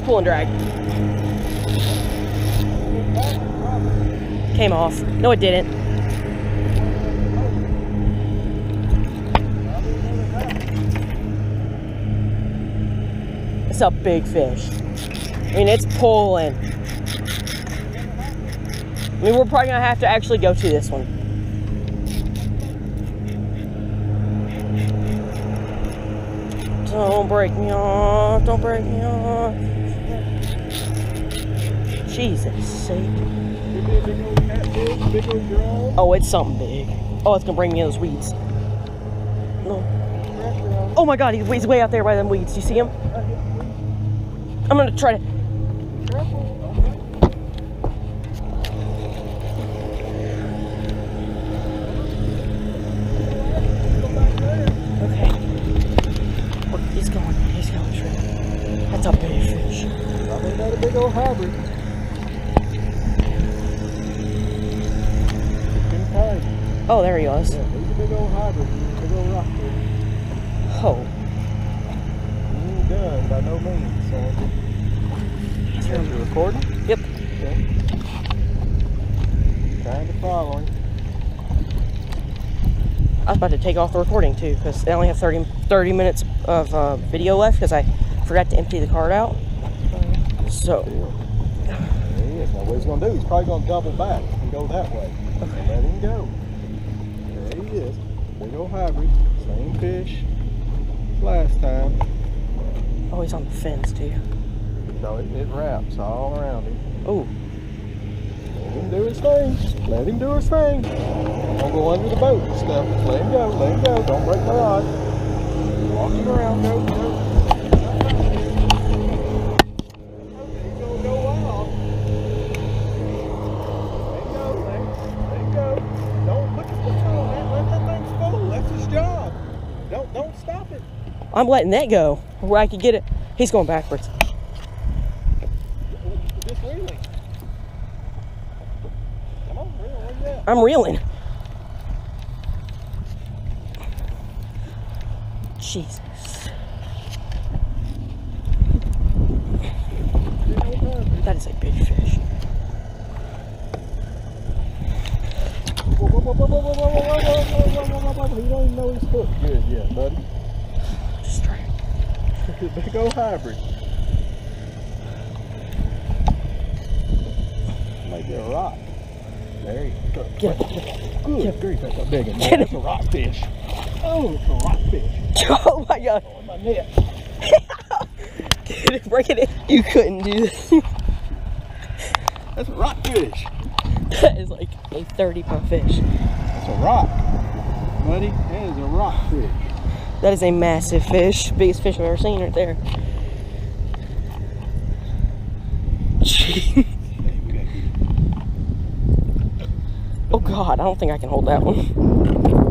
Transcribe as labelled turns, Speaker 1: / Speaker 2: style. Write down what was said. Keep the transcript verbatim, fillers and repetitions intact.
Speaker 1: pull and drag. Came off. No, it didn't. It's a big fish. I mean, it's pulling. I mean, we're probably gonna have to actually go to this one. Don't break me off. Don't break me off. Jesus sake. Oh, it's something big. Oh, it's gonna bring me in those weeds. No. Oh my God, he's way out there by them weeds. Do you see him? I'm gonna try to. Okay. He's going. He's going straight. That's a big fish.
Speaker 2: I think that's a big old hybrid.
Speaker 1: Oh, there he was.
Speaker 2: Yeah, he's a big old hybrid. Big old rockfish.
Speaker 1: Oh.
Speaker 2: He ain't done by no means, so. Are you recording?
Speaker 1: Yep.
Speaker 2: Okay. Trying to follow him.
Speaker 1: I was about to take off the recording too, because I only have thirty, thirty minutes of uh, video left because I forgot to empty the card out. So.
Speaker 2: There he is. Now what he's going to do, he's probably going to double back and go that way. Okay. Let him go. There he is. Big old hybrid. Same fish as last time.
Speaker 1: Oh, he's on the fence too.
Speaker 2: So it, it wraps all around him.
Speaker 1: Oh.
Speaker 2: Let him do his thing. Let him do his thing. Don't go under the boat and stuff. Just let him go. Let him go. Don't break my rod. Walking around. Go, go. He's gonna go wild. Let him go. Let him, let him go. Don't put your foot on that. Let that thing spool. That's his job. Don't don't stop it.
Speaker 1: I'm letting that go where I can get it. He's going backwards.
Speaker 2: Just reeling. Come on, reel. Where you at?
Speaker 1: I'm reeling. Jesus. That is a big fish.
Speaker 2: Whoa, whoa, whoa, whoa, whoa, whoa, whoa, whoa, whoa, whoa, whoa, whoa. He don't even know he's hooked good yet, buddy.
Speaker 1: Just try.
Speaker 2: Big old hybrid. Might be a rock. There you go.
Speaker 1: Get it.
Speaker 2: Good
Speaker 1: Get
Speaker 2: grief, that's a big one.
Speaker 1: Get
Speaker 2: That's a rockfish. Oh, it's a rockfish.
Speaker 1: Oh my God.
Speaker 2: Oh, my net.
Speaker 1: Get it, break it in. You couldn't do that.
Speaker 2: That's a rockfish.
Speaker 1: That is like a thirty pound fish.
Speaker 2: That's a rock. Buddy, that is a rockfish.
Speaker 1: That is a massive fish. Biggest fish I've ever seen right there. Oh God, I don't think I can hold that one.